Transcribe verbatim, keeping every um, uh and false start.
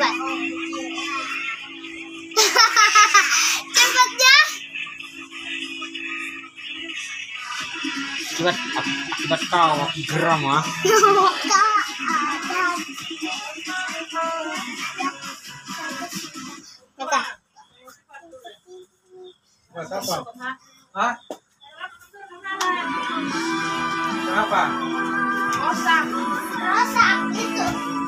cepat. Cepatnya. Akibat akibat kau geram ah. Kata. Mas apa? Hah? Kenapa? Rosa. Rosa itu.